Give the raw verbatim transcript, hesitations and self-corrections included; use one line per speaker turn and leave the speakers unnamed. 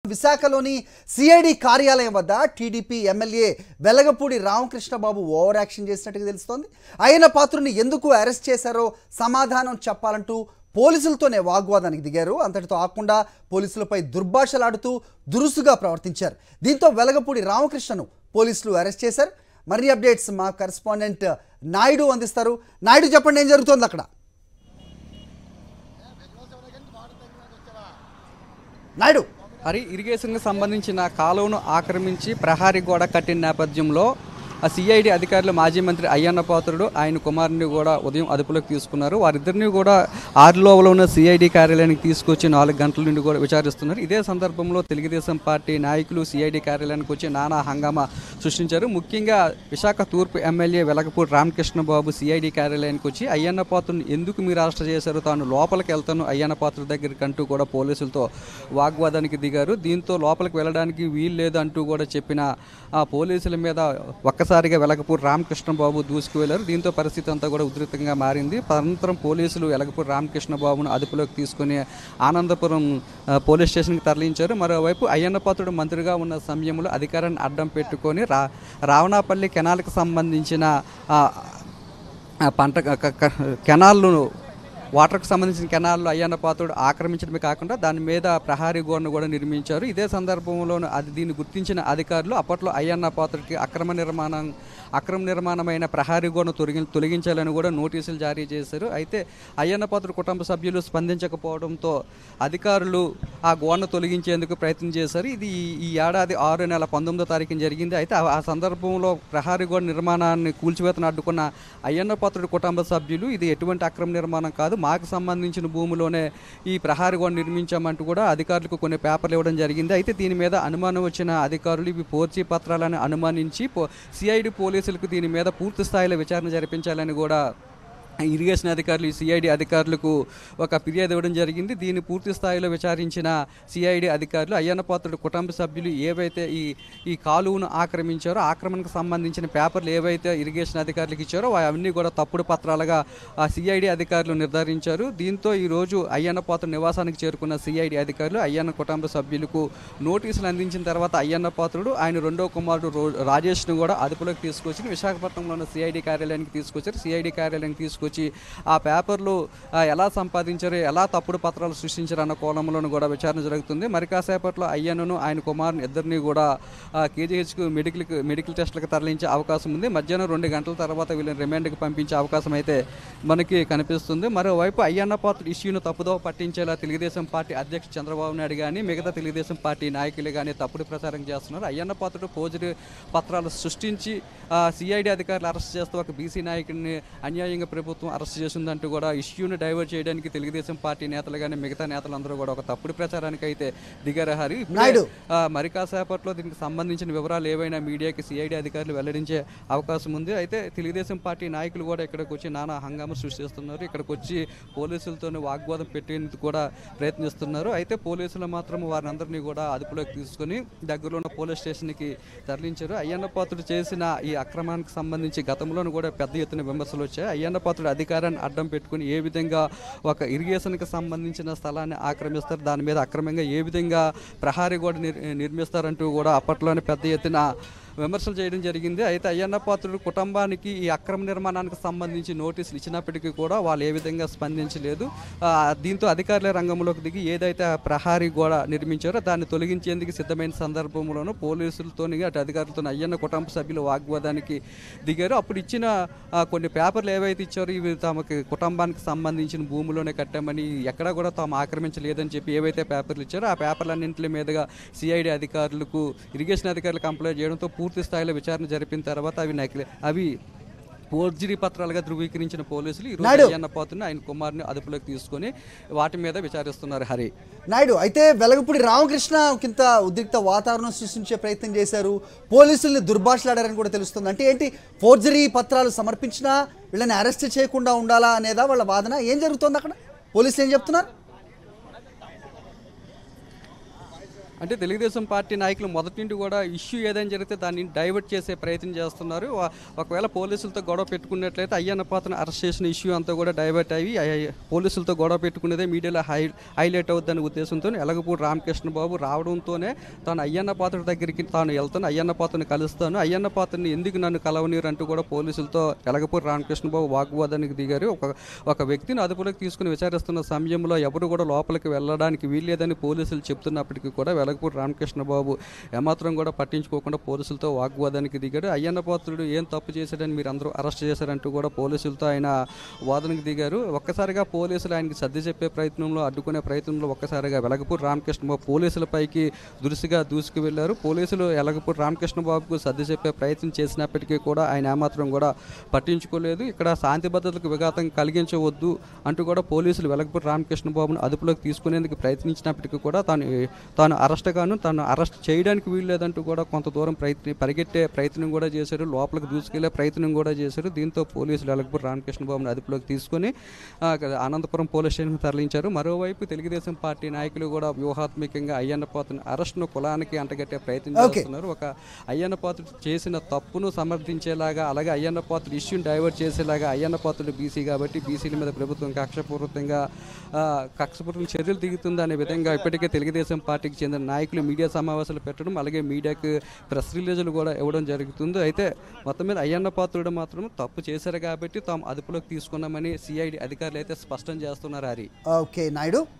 విశాఖలోని సిఐడి కార్యాలయం వద్ద TDP MLA Velagapudi Ramakrishna Babu over action చేసినట్టుగా తెలుస్తోంది. అయ్యన్న పాత్రుని ఎందుకు అరెస్ట్ చేశారో సమాధానం చెప్పాలంటూ పోలీసులతోనే వాగ్వాదానికి దిగారు. అంతటితో ఆకుండా పోలీసులపై దుర్భాషలాడుతూ దురుసుగా ప్రవర్తించారు. దీంతో వెలగపూడి రామకృష్ణను పోలీసులు అరెస్ట్ చేశారు. మరిన్ని అప్డేట్స్ మా కరెస్పాండెంట్ నాయుడు అందిస్తారు. నాయుడు, చెప్పండి, ఏం జరుగుతోంది అక్కడ? నాయుడు,
హరి, ఇరిగేషన్కి సంబంధించిన కాలువను ఆక్రమించి ప్రహారీ గోడ కట్టిన నేపథ్యంలో ఆ సిఐడి అధికారులు మాజీ మంత్రి అయ్యన్న పాత్రుడు ఆయన కుమారుని కూడా ఉదయం అదుపులోకి తీసుకున్నారు. వారిద్దరిని కూడా ఆరులోవలో ఉన్న సిఐడి కార్యాలయానికి తీసుకొచ్చి నాలుగు గంటల నుండి కూడా విచారిస్తున్నారు. ఇదే సందర్భంలో తెలుగుదేశం పార్టీ నాయకులు సిఐడి కార్యాలయానికి వచ్చి నానా హంగామా సృష్టించారు. ముఖ్యంగా విశాఖ తూర్పు ఎమ్మెల్యే వెలగపూడి రామకృష్ణబాబు సిఐడి కార్యాలయానికి వచ్చి అయ్యన్న పాత్రుని ఎందుకు మీరు అరెస్ట్ చేశారు, తాను లోపలికి వెళ్తాను అయ్యన్న పాత్ర దగ్గరికి అంటూ కూడా పోలీసులతో వాగ్వాదానికి దిగారు. దీంతో లోపలికి వెళ్ళడానికి వీలు లేదు అంటూ కూడా చెప్పిన ఆ పోలీసుల మీద ఒక్కసారిగా వెలగపూడి రామకృష్ణబాబు దూసుకు వెళ్లారు. దీంతో పరిస్థితి అంతా కూడా ఉధృతంగా మారింది. అనంతరం పోలీసులు వెలగపూడి రామకృష్ణబాబును అదుపులోకి తీసుకుని ఆనందపురం పోలీస్ స్టేషన్కి తరలించారు. మరోవైపు అయ్యన్న పాత్రుడు మంత్రిగా ఉన్న సమయంలో అధికారాన్ని అడ్డం పెట్టుకొని రా రావణాపల్లి కెనాల్కి సంబంధించిన పంట కెనాల్ను వాటర్కు సంబంధించిన కెనాల్లో అయ్యన్న పాత్రుడు ఆక్రమించడమే కాకుండా దాని మీద ప్రహారీ గోడను కూడా నిర్మించారు. ఇదే సందర్భంలో అది దీన్ని గుర్తించిన అధికారులు అప్పట్లో అయ్యన్న పాత్రుడికి అక్రమ నిర్మాణం అక్రమ నిర్మాణమైన ప్రహారీ గోడను తొలగి తొలగించాలని కూడా నోటీసులు జారీ చేశారు. అయితే అయ్యన్న పాత్రుడు కుటుంబ సభ్యులు స్పందించకపోవడంతో అధికారులు ఆ గోడను తొలగించేందుకు ప్రయత్నం చేశారు. ఇది ఈ ఏడాది ఆరు నెల పంతొమ్మిదో తారీఖున జరిగింది. అయితే ఆ సందర్భంలో ప్రహారీ గోడ నిర్మాణాన్ని కూల్చివేతను అడ్డుకున్న అయ్యన్న పాత్రుడి కుటుంబ సభ్యులు ఇది ఎటువంటి అక్రమ నిర్మాణం కాదు, మాకు సంబంధించిన భూమిలోనే ఈ ప్రహారీ గోడ నిర్మించామంటూ కూడా అధికారులకు కొన్ని పేపర్లు ఇవ్వడం జరిగింది. అయితే దీని మీద అనుమానం వచ్చిన అధికారులు ఇవి పోర్చి పత్రాలను అనుమానించి సిఐడి పోలీసులకు దీని మీద పూర్తి స్థాయిలో విచారణ జరిపించాలని కూడా ఇరిగేషన్ అధికారులు సిఐడి అధికారులకు ఒక ఫిర్యాదు ఇవ్వడం జరిగింది. దీన్ని పూర్తి స్థాయిలో విచారించిన సిఐడి అధికారులు అయ్యన్న పాత్రుడు కుటుంబ సభ్యులు ఏవైతే ఈ ఈ కాలువను ఆక్రమించారో ఆక్రమణకు సంబంధించిన పేపర్లు ఏవైతే ఇరిగేషన్ అధికారులకు ఇచ్చారో అవన్నీ కూడా తప్పుడు పత్రాలుగా ఆ సిఐడి అధికారులు నిర్ధారించారు. దీంతో ఈరోజు అయ్యన్న పాత్రుడు నివాసానికి చేరుకున్న సిఐడి అధికారులు అయ్యన్న కుటుంబ సభ్యులకు నోటీసులు అందించిన తర్వాత అయ్యన్న పాత్రుడు ఆయన రెండో కుమారుడు రాజేష్ను కూడా అదుపులోకి తీసుకొచ్చి విశాఖపట్నంలో ఉన్న సిఐడి కార్యాలయానికి తీసుకొచ్చారు. సిఐడి కార్యాలయానికి తీసుకొచ్చి ఆ పేపర్లు ఎలా సంపాదించారు, ఎలా తప్పుడు పత్రాలు సృష్టించారు అన్న కోణంలోనూ కూడా విచారణ జరుగుతుంది. మరి కాసేపట్లో అయ్యన్నను ఆయన కుమారుని ఇద్దరిని కూడా కేజీహెచ్కు మెడికల్ మెడికల్ టెస్టులకు తరలించే అవకాశం ఉంది. మధ్యాహ్నం రెండు గంటల తర్వాత వీళ్ళని రిమాండ్కి పంపించే అవకాశం అయితే మనకి కనిపిస్తుంది. మరోవైపు అయ్యన్న పాత్రుడు ఇష్యూను తప్పుదోవ పట్టించేలా తెలుగుదేశం పార్టీ అధ్యక్షుడు చంద్రబాబు నాయుడు కానీ మిగతా తెలుగుదేశం పార్టీ నాయకులు కానీ తప్పుడు ప్రచారం చేస్తున్నారు. అయ్యన్న పాత్రుడు ఫోర్జరీ పత్రాలు సృష్టించి సిఐడి అధికారులు అరెస్ట్ చేస్తూ ఒక బీసీ నాయకుడిని అన్యాయంగా ప్రభుత్వం అరెస్ట్ చేసిందంటూ కూడా ఇష్యూని డైవర్ట్ చేయడానికి తెలుగుదేశం పార్టీ నేతలు కానీ మిగతా నేతలందరూ కూడా ఒక తప్పుడు ప్రచారానికి అయితే దిగారు. హరి, మరి కాసేపట్లో దీనికి సంబంధించిన వివరాలు ఏవైనా మీడియాకి సిఐడి అధికారులు వెల్లడించే అవకాశం ఉంది. అయితే తెలుగుదేశం పార్టీ నాయకులు కూడా ఇక్కడికి వచ్చి నానా హంగామా సృష్టిస్తున్నారు. ఇక్కడికి వచ్చి పోలీసులతో వాగ్వాదం పెట్టేందుకు కూడా ప్రయత్నిస్తున్నారు. అయితే పోలీసులు మాత్రం వారందరినీ కూడా అదుపులోకి తీసుకుని దగ్గరలో ఉన్న పోలీస్ స్టేషన్కి తరలించారు. అయ్యన్న పాత్రుడు చేసిన ఈ అక్రమానికి సంబంధించి గతంలోనూ కూడా పెద్ద ఎత్తున విమర్శలు వచ్చాయి. అయ్యన్న పాత్రుడు అధికారాన్ని అడ్డం పెట్టుకుని ఏ విధంగా ఒక ఇరిగేషన్కి సంబంధించిన స్థలాన్ని ఆక్రమిస్తారు, దాని మీద అక్రమంగా ఏ విధంగా ప్రహారీ గోడ నిర్మిస్తారంటూ కూడా అప్పట్లోనే పెద్ద ఎత్తున విమర్శలు చేయడం జరిగింది. అయితే అయ్యన్న పాత్రుడు కుటుంబానికి ఈ అక్రమ నిర్మాణానికి సంబంధించి నోటీసులు ఇచ్చినప్పటికీ కూడా వాళ్ళు ఏ విధంగా స్పందించలేదు. దీంతో అధికారుల రంగంలోకి దిగి ఏదైతే ప్రహారీ గోడ నిర్మించారో దాన్ని తొలగించేందుకు సిద్ధమైన సందర్భంలోనూ పోలీసులతో అటు అధికారులతో అయ్యన్న కుటుంబ సభ్యులు వాగ్వాదానికి దిగారు. అప్పుడు ఇచ్చిన కొన్ని పేపర్లు ఏవైతే ఇచ్చారో ఇవి తమకి కుటుంబానికి సంబంధించిన భూమిలోనే కట్టామని ఎక్కడా కూడా తాము ఆక్రమించలేదని చెప్పి ఏవైతే పేపర్లు ఇచ్చారో ఆ పేపర్లన్నింటి మీదుగా సిఐడి అధికారులకు ఇరిగేషన్ అధికారులు కంప్లైంట్ చేయడంతో పూర్తి స్థాయిలో విచారణ జరిపిన తర్వాత అవి నకిలీ అవి ఫోర్జరీ పత్రాలుగా ధృవీకరించిన పోలీసులు ఈ రోజు అయ్యన్న పాత్రుని ఆయన కుమారుని అదుపులోకి తీసుకొని వాటి మీద విచారిస్తున్నారు. హరి,
నాయుడు, అయితే వెలగపూడి రామకృష్ణ కింద ఉద్రిక్త వాతావరణం సృష్టించే ప్రయత్నం చేశారు, పోలీసుల్ని దుర్భాషలాడారని కూడా తెలుస్తుంది. అంటే ఏంటి, ఫోర్జరీ పత్రాలు సమర్పించినా వీళ్ళని అరెస్ట్ చేయకుండా ఉండాలా అనేదా వాళ్ళ వాదన? ఏం జరుగుతుంది అక్కడ? పోలీసులు ఏం చెప్తున్నారు?
అంటే తెలుగుదేశం పార్టీ నాయకులు మొదటి నుండి కూడా ఇష్యూ ఏదైనా జరిగితే దాన్ని డైవర్ట్ చేసే ప్రయత్నం చేస్తున్నారు. వా- ఒకవేళ పోలీసులతో గొడవ పెట్టుకున్నట్లయితే అయ్యన్న పాత్రను అరెస్ట్ చేసిన ఇష్యూ అంతా కూడా డైవర్ట్ అయ్యి అయ్య- పోలీసులతో గొడవ పెట్టుకునేదే మీడియాలో హై హైలైట్ అవుద్దనే ఉద్దేశంతో ఎలగపూడి రామకృష్ణ బాబు రావడంతోనే తాను అయ్యన్న పాత్ర దగ్గరికి తాను వెళ్తాను, అయ్యన్న పాత్రను కలుస్తాను, అయ్యన్న పాత్రని ఎందుకు నన్ను కలవనీరు అంటూ కూడా పోలీసులతో ఎలగపూడి రామకృష్ణ బాబు వాగ్వాదానికి దిగారు. ఒక ఒక వ్యక్తిని అదుపులోకి తీసుకుని విచారిస్తున్న సమయంలో ఎవరు కూడా లోపలికి వెళ్ళడానికి వీల్లేదని పోలీసులు చెప్తున్నప్పటికీ కూడా వెలగపూడి రామకృష్ణ బాబు ఏమాత్రం కూడా పట్టించుకోకుండా పోలీసులతో వాగ్వాదానికి దిగాడు. అయ్యన్న పాత్రుడు ఏం తప్పు చేశాడని మీరు అందరూ అరెస్ట్ చేశారంటూ కూడా పోలీసులతో ఆయన వాదనకు దిగారు. ఒక్కసారిగా పోలీసులు ఆయనకి సర్ది చెప్పే ప్రయత్నంలో అడ్డుకునే ప్రయత్నంలో ఒక్కసారిగా వెలగపూడి రామకృష్ణ బాబు పోలీసులపైకి దురుసుగా దూసుకు వెళ్లారు. పోలీసులు వెలగపూడి రామకృష్ణ బాబుకు సర్ది చెప్పే ప్రయత్నం చేసినప్పటికీ కూడా ఆయన ఏమాత్రం కూడా పట్టించుకోలేదు. ఇక్కడ శాంతి భద్రతలకు విఘాతం కలిగించవద్దు అంటూ కూడా పోలీసులు వెలగపూడి రామకృష్ణ బాబును అదుపులోకి తీసుకునేందుకు ప్రయత్నించినప్పటికీ కూడా తాను తాను అరెస్ట్ గాను తాను అరెస్ట్ చేయడానికి వీల్లేదంటూ కూడా కొంత దూరం ప్రయత్ని పరిగెట్టే ప్రయత్నం కూడా చేశారు, లోపలికి దూసుకెళ్లే ప్రయత్నం కూడా చేశారు. దీంతో పోలీసులు వెలగపూడి రామకృష్ణ బాబును అదుపులోకి తీసుకొని ఆ, అనంతపురం పోలీస్ స్టేషన్కి తరలించారు. మరోవైపు తెలుగుదేశం పార్టీ నాయకులు కూడా వ్యూహాత్మకంగా అయ్యన్న పాత్రను అరెస్ట్ను కులానికి అంటగట్టే ప్రయత్నం చేస్తున్నారు. ఒక అయ్యన్న పాత్ర చేసిన తప్పును సమర్థించేలాగా, అలాగే అయ్యన్న పాత్ర ఇష్యూని డైవర్ట్ చేసేలాగా అయ్యన్న పాత్రుడు బీసీ కాబట్టి బీసీల మీద ప్రభుత్వం కక్షపూర్వకంగా ఆ, కక్షపూర్వక చర్యలు దిగుతుంది అనే విధంగా ఇప్పటికే తెలుగుదేశం పార్టీకి చెందిన నాయకులు మీడియా సమావేశాలు పెట్టడం, అలాగే మీడియాకు ప్రెస్ రిలీజులు కూడా ఇవ్వడం జరుగుతుంది. అయితే మొత్తం మీద అయ్యన్న పాత్రుడు మాత్రం తప్పు చేశారు కాబట్టి తాము అదుపులోకి తీసుకున్నామని సిఐడి అధికారులు అయితే స్పష్టం చేస్తున్నారు. హరి
ఓకే నాయుడు.